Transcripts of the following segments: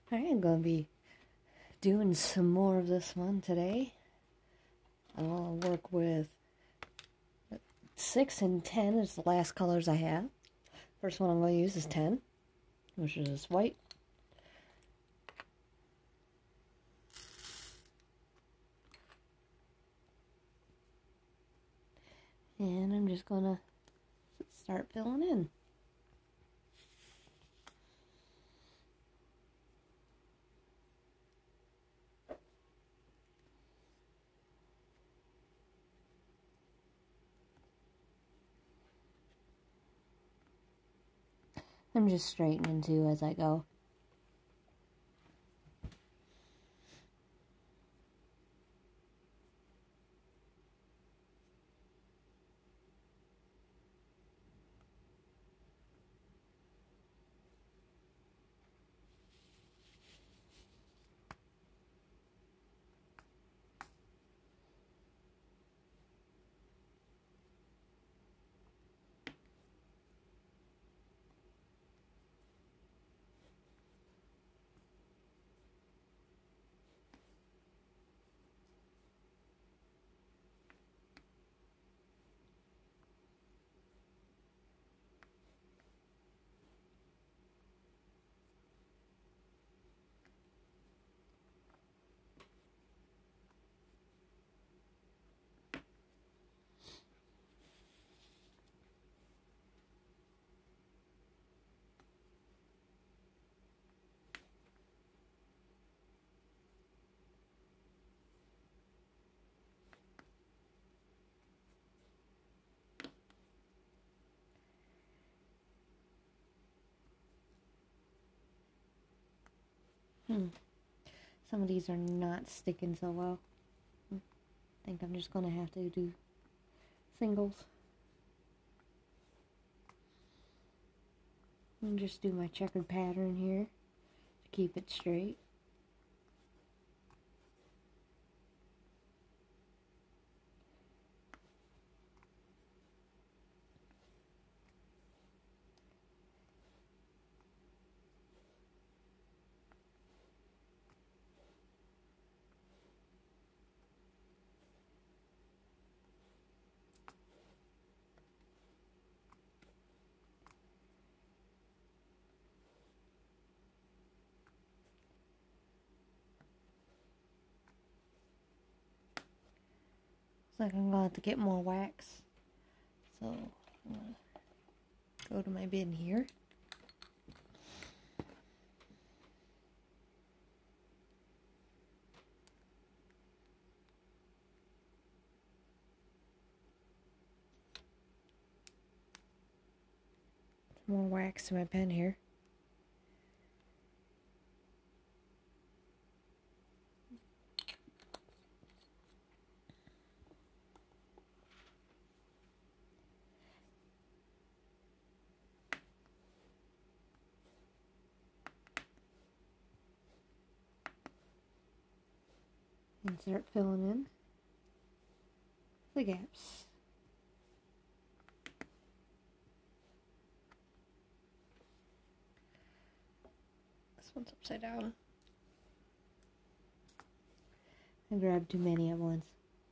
I am going to be doing some more of this one today. I'll work with 6 and 10 is the last colors I have. First one I'm going to use is 10, which is white. And I'm just going to start filling in. I'm just straightening too as I go. Some of these are not sticking so well. I think I'm just going to have to do singles. And just do my checkered pattern here to keep it straight. Looks like I'm going to have to get more wax. So I'm going to go to my bin here. Some more wax in my pen here. And start filling in the gaps. This one's upside down. I grabbed too many at once.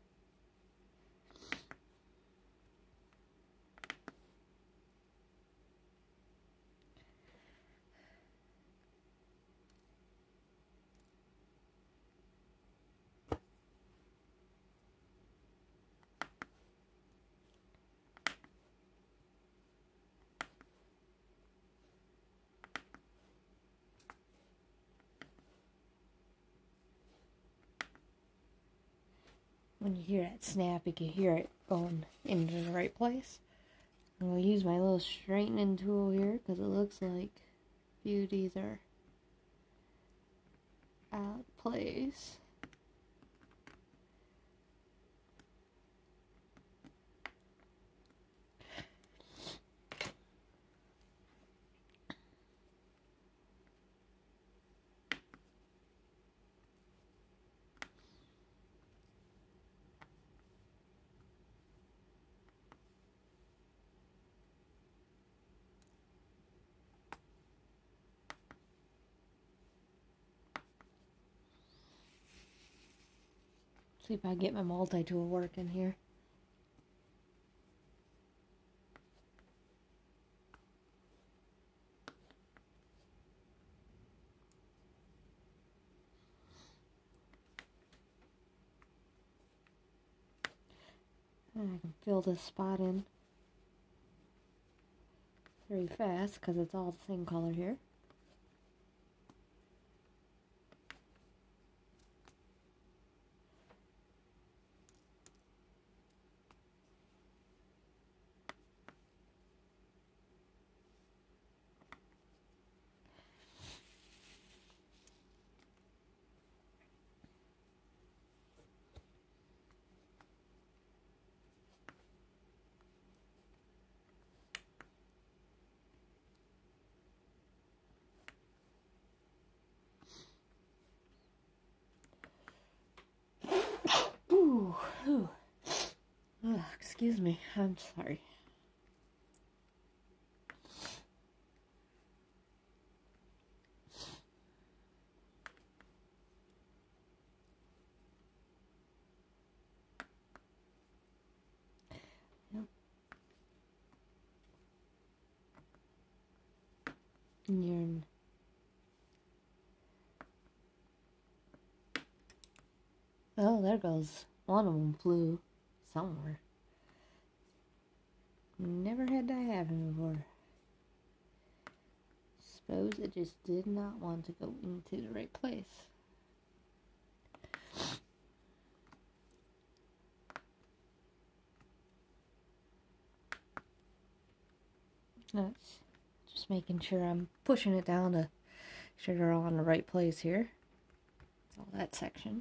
When you hear that snap, you can hear it going into the right place. I'm going to use my little straightening tool here because it looks like a few of these are out of place. See if I get my multi-tool working here. And I can fill this spot in very fast because it's all the same color here. Ooh. Oh, excuse me, I'm sorry. Yep. And oh, there goes. One of them flew somewhere. Never had that happen before. Suppose it just did not want to go into the right place. That's just making sure I'm pushing it down to make sure they're all in the right place here. All that section.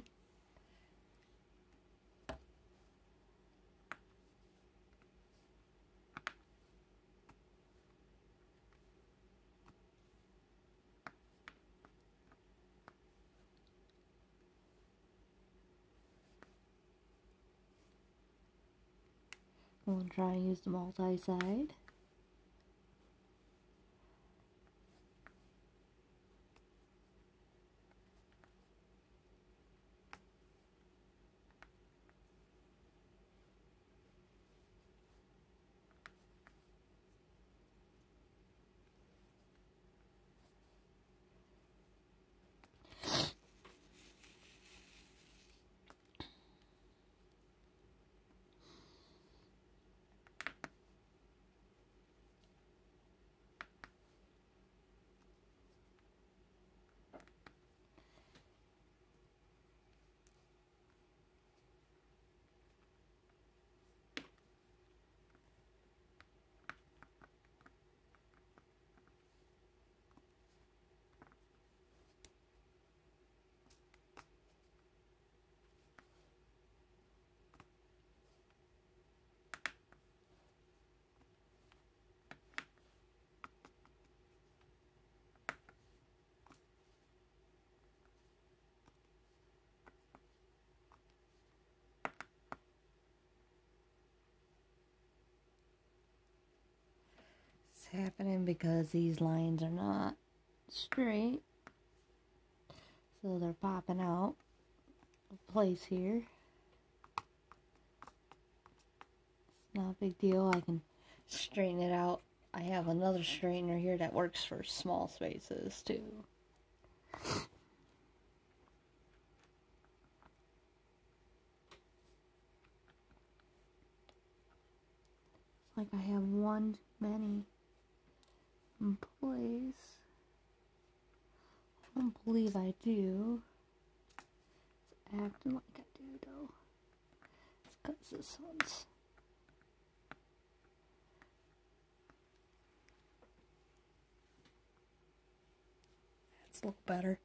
We'll try and use the multi-side. It's happening because these lines are not straight, so they're popping out of place here. It's not a big deal. I can straighten it out. I have another straightener here that works for small spaces too. It's like I have one too many in place. I don't believe I do. It's acting like I do though. It's because this one's that's a little better.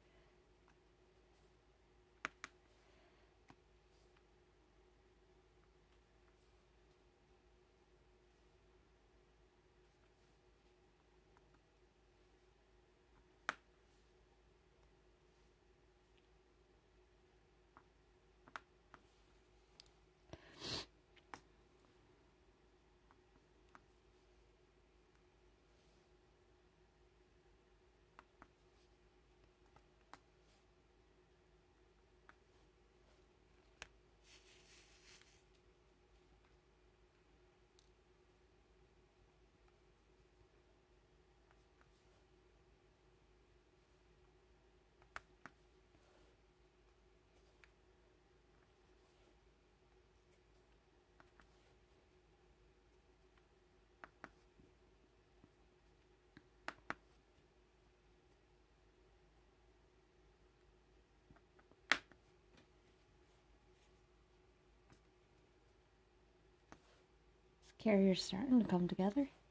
carrier's starting to come together.